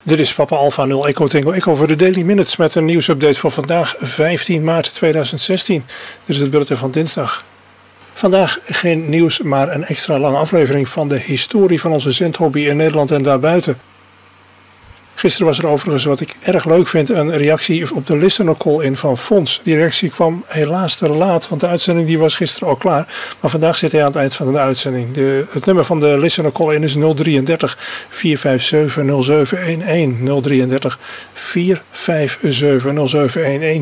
Dit is Papa Alpha 0 Echo Tango Echo voor de Daily Minutes met een nieuwsupdate voor vandaag 15 maart 2016. Dit is het bulletin van dinsdag. Vandaag geen nieuws, maar een extra lange aflevering van de historie van onze zendhobby in Nederland en daarbuiten. Gisteren was er overigens, wat ik erg leuk vind, een reactie op de listener call-in van Fons. Die reactie kwam helaas te laat, want de uitzending die was gisteren al klaar. Maar vandaag zit hij aan het eind van de uitzending. Het nummer van de listener call-in is 033 457 0711. 033 457 0711.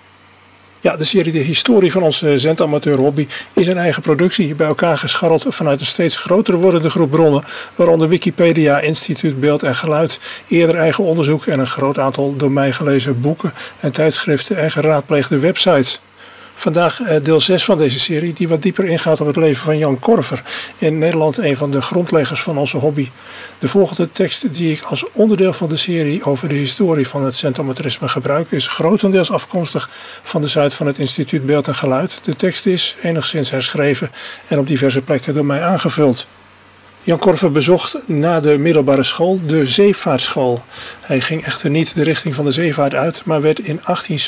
Ja, de serie De Historie van onze zendamateur hobby is een eigen productie, bij elkaar gescharreld vanuit een steeds groter wordende groep bronnen, waaronder Wikipedia, Instituut Beeld en Geluid, eerder eigen onderzoek en een groot aantal door mij gelezen boeken en tijdschriften en geraadpleegde websites. Vandaag deel 6 van deze serie, die wat dieper ingaat op het leven van Jan Korver, in Nederland een van de grondleggers van onze hobby. De volgende tekst die ik als onderdeel van de serie over de historie van het zendamateurisme gebruik is grotendeels afkomstig van de site van het Instituut Beeld en Geluid. De tekst is enigszins herschreven en op diverse plekken door mij aangevuld. Jan Korver bezocht na de middelbare school de zeevaartschool. Hij ging echter niet de richting van de zeevaart uit, maar werd in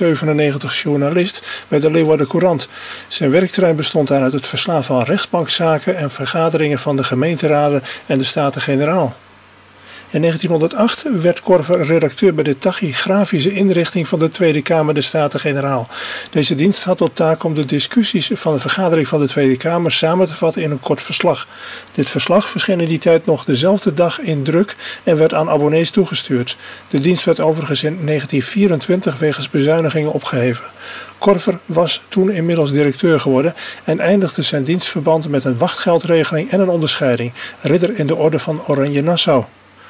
1897 journalist bij de Leeuwarden Courant. Zijn werkterrein bestond daar uit het verslaan van rechtbankzaken en vergaderingen van de gemeenteraden en de Staten-Generaal. In 1908 werd Korver redacteur bij de tachygrafische inrichting van de Tweede Kamer der Staten-Generaal. Deze dienst had tot taak om de discussies van de vergadering van de Tweede Kamer samen te vatten in een kort verslag. Dit verslag verscheen in die tijd nog dezelfde dag in druk en werd aan abonnees toegestuurd. De dienst werd overigens in 1924 wegens bezuinigingen opgeheven. Korver was toen inmiddels directeur geworden en eindigde zijn dienstverband met een wachtgeldregeling en een onderscheiding, ridder in de orde van Oranje-Nassau.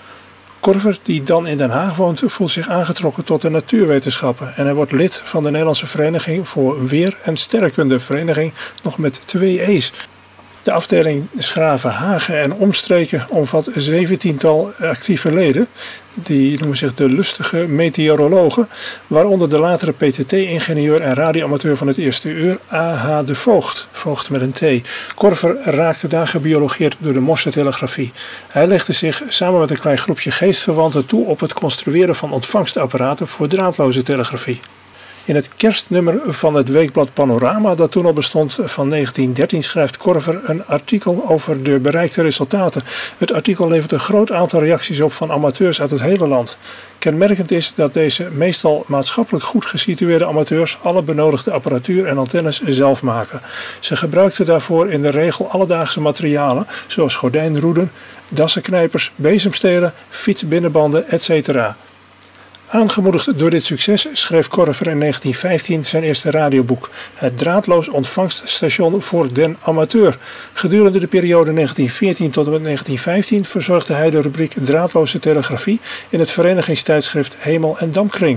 Korver, die dan in Den Haag woont, voelt zich aangetrokken tot de natuurwetenschappen en hij wordt lid van de Nederlandse Vereniging voor Weer- en Sterrenkunde, vereniging nog met 2 E's. De afdeling Schraven, Hagen en omstreken omvat 17-tal actieve leden. Die noemen zich de lustige meteorologen, waaronder de latere PTT-ingenieur en radioamateur van het eerste uur, A.H. de Voogd, Voogd met een T. Korver raakte daar gebiologeerd door de Morse-telegrafie. Hij legde zich samen met een klein groepje geestverwanten toe op het construeren van ontvangstapparaten voor draadloze telegrafie. In het kerstnummer van het weekblad Panorama, dat toen al bestond, van 1913, schrijft Korver een artikel over de bereikte resultaten. Het artikel levert een groot aantal reacties op van amateurs uit het hele land. Kenmerkend is dat deze meestal maatschappelijk goed gesitueerde amateurs alle benodigde apparatuur en antennes zelf maken. Ze gebruikten daarvoor in de regel alledaagse materialen, zoals gordijnroeden, dassenknijpers, bezemstelen, fietsbinnenbanden, etc. Aangemoedigd door dit succes schreef Korver in 1915 zijn eerste radioboek, Het draadloos ontvangststation voor den amateur. Gedurende de periode 1914 tot en met 1915 verzorgde hij de rubriek draadloze telegrafie in het verenigingstijdschrift Hemel en Dampkring.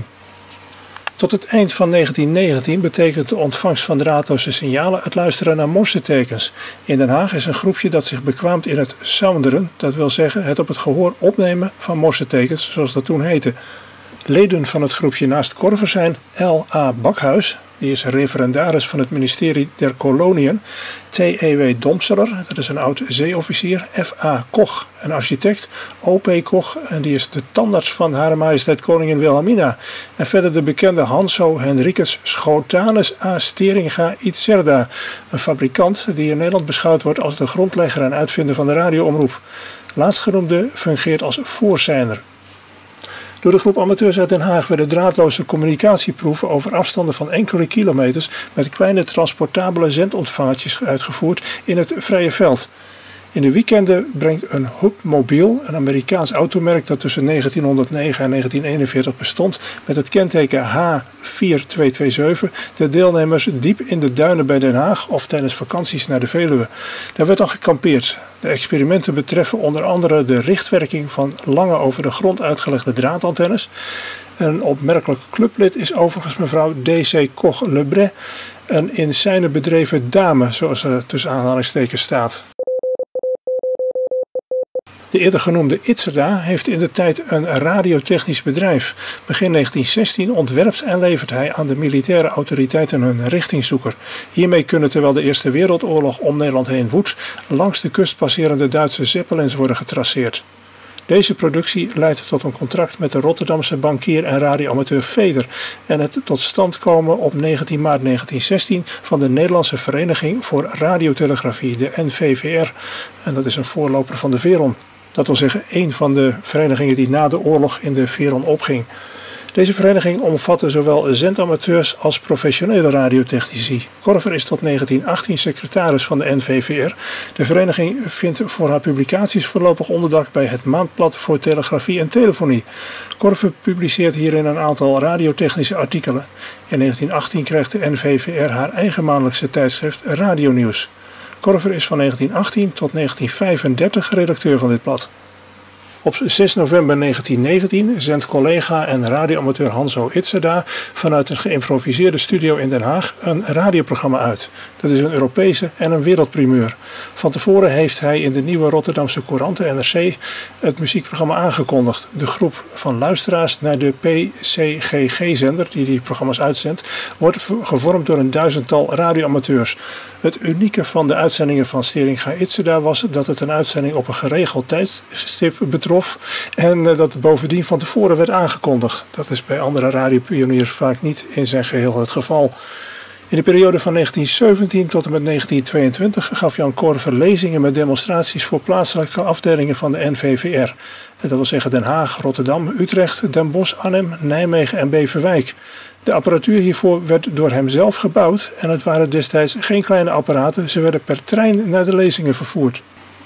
Tot het eind van 1919 betekent de ontvangst van draadloze signalen het luisteren naar morsetekens. In Den Haag is een groepje dat zich bekwaamt in het sounderen, dat wil zeggen het op het gehoor opnemen van morsetekens, zoals dat toen heette. Leden van het groepje naast Korver zijn L.A. Bakhuis, die is referendaris van het ministerie der Koloniën, T.E.W. Domseler, dat is een oud zeeofficier, F.A. Koch, een architect, O.P. Koch, en die is de tandarts van Hare Majesteit Koningin Wilhelmina, en verder de bekende Hanso Henricus Schotanus A. Steringa Itzerda, een fabrikant die in Nederland beschouwd wordt als de grondlegger en uitvinder van de radioomroep. Laatstgenoemde fungeert als voorzijner. Door de groep amateurs uit Den Haag werden draadloze communicatieproeven over afstanden van enkele kilometers met kleine transportabele zendontvangertjes uitgevoerd in het vrije veld. In de weekenden brengt een Hubmobiel, een Amerikaans automerk dat tussen 1909 en 1941 bestond, met het kenteken H4227 de deelnemers diep in de duinen bij Den Haag of tijdens vakanties naar de Veluwe. Daar werd al gekampeerd. De experimenten betreffen onder andere de richtwerking van lange over de grond uitgelegde draadantennes. Een opmerkelijk clublid is overigens mevrouw D.C. Koch-Lebret, een in scène bedreven dame, zoals er tussen aanhalingstekens staat. De eerder genoemde Itzerda heeft in de tijd een radiotechnisch bedrijf. Begin 1916 ontwerpt en levert hij aan de militaire autoriteiten een richtingzoeker. Hiermee kunnen, terwijl de Eerste Wereldoorlog om Nederland heen woedt, langs de kust passerende Duitse zeppelins worden getraceerd. Deze productie leidt tot een contract met de Rotterdamse bankier en radioamateur Feder en het tot stand komen op 19 maart 1916 van de Nederlandse Vereniging voor Radiotelegrafie, de NVVR. En dat is een voorloper van de Veron. Dat wil zeggen één van de verenigingen die na de oorlog in de Veron opging. Deze vereniging omvatte zowel zendamateurs als professionele radiotechnici. Korver is tot 1918 secretaris van de NVVR. De vereniging vindt voor haar publicaties voorlopig onderdak bij het Maandblad voor Telegrafie en Telefonie. Korver publiceert hierin een aantal radiotechnische artikelen. In 1918 krijgt de NVVR haar eigen maandelijkse tijdschrift Radionieuws. Korver is van 1918 tot 1935 redacteur van dit blad. Op 6 november 1919 zendt collega en radioamateur Hanzo Itzerda vanuit een geïmproviseerde studio in Den Haag een radioprogramma uit. Dat is een Europese en een wereldprimeur. Van tevoren heeft hij in de Nieuwe Rotterdamse Courant, de NRC, het muziekprogramma aangekondigd. De groep van luisteraars naar de PCGG-zender, die programma's uitzendt, wordt gevormd door een 1000-tal radioamateurs. Het unieke van de uitzendingen van Steringa Itzerda was dat het een uitzending op een geregeld tijdstip betrof en dat bovendien van tevoren werd aangekondigd. Dat is bij andere radiopioniers vaak niet in zijn geheel het geval. In de periode van 1917 tot en met 1922 gaf Jan Korver lezingen met demonstraties voor plaatselijke afdelingen van de NVVR. Dat wil zeggen Den Haag, Rotterdam, Utrecht, Den Bosch, Arnhem, Nijmegen en Beverwijk. De apparatuur hiervoor werd door hem zelf gebouwd en het waren destijds geen kleine apparaten, ze werden per trein naar de lezingen vervoerd.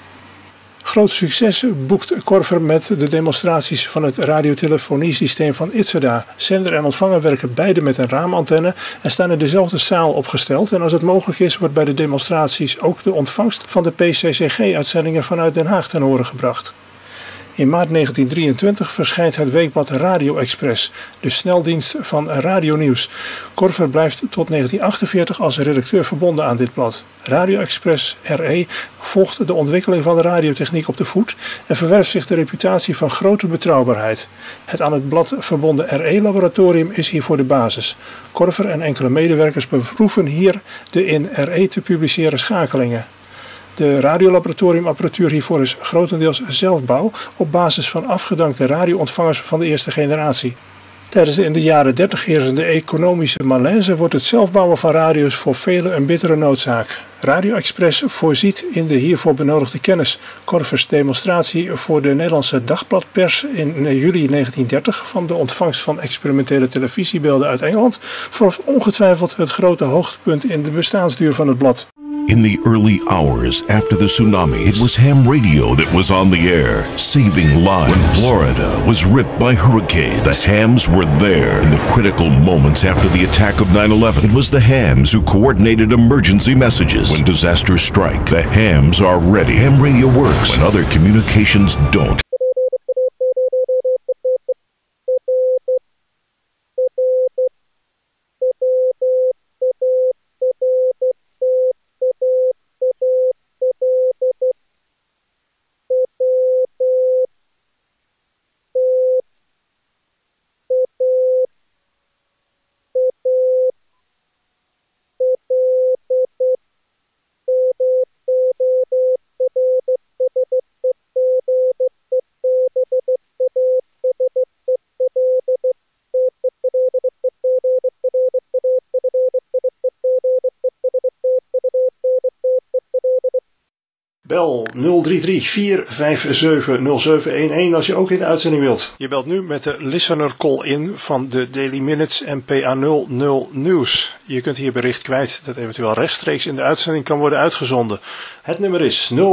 Groot succes boekt Korver met de demonstraties van het radiotelefoniesysteem van Itzerda. Zender en ontvanger werken beide met een raamantenne en staan in dezelfde zaal opgesteld. En als het mogelijk is, wordt bij de demonstraties ook de ontvangst van de PCCG-uitzendingen vanuit Den Haag ten horen gebracht. In maart 1923 verschijnt het weekblad Radio Express, de sneldienst van Radionieuws. Korver blijft tot 1948 als redacteur verbonden aan dit blad. Radio Express RE volgt de ontwikkeling van de radiotechniek op de voet en verwerft zich de reputatie van grote betrouwbaarheid. Het aan het blad verbonden RE-laboratorium is hiervoor de basis. Korver en enkele medewerkers beproeven hier de in RE te publiceren schakelingen. De radiolaboratoriumapparatuur hiervoor is grotendeels zelfbouw op basis van afgedankte radioontvangers van de eerste generatie. Tijdens de in de jaren 30 heersende economische malaise wordt het zelfbouwen van radio's voor velen een bittere noodzaak. Radio Express voorziet in de hiervoor benodigde kennis. Korvers demonstratie voor de Nederlandse dagbladpers in juli 1930 van de ontvangst van experimentele televisiebeelden uit Engeland vormt ongetwijfeld het grote hoogtepunt in de bestaansduur van het blad. In the early hours after the tsunami, it was ham radio that was on the air, saving lives. When Florida was ripped by hurricanes, the hams were there. In the critical moments after the attack of 9/11, it was the hams who coordinated emergency messages. When disasters strike, the hams are ready. Ham radio works when other communications don't. Bel 033-457-0711 als je ook in de uitzending wilt. Je belt nu met de listener call-in van de Daily Minutes MPA 00 Nieuws. Je kunt hier bericht kwijt dat eventueel rechtstreeks in de uitzending kan worden uitgezonden. Het nummer is 033-457-0711 457-0711.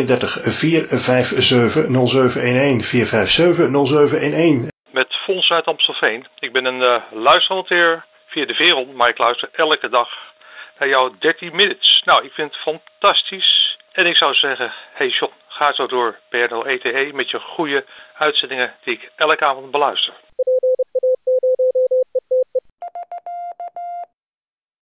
Met Fons uit Amstelveen. Ik ben een luisteramateur via de Veron, maar ik luister elke dag naar jouw 13 Minutes. Nou, ik vind het fantastisch. En ik zou zeggen, hey John, ga zo door BNO ETE met je goede uitzendingen die ik elke avond beluister.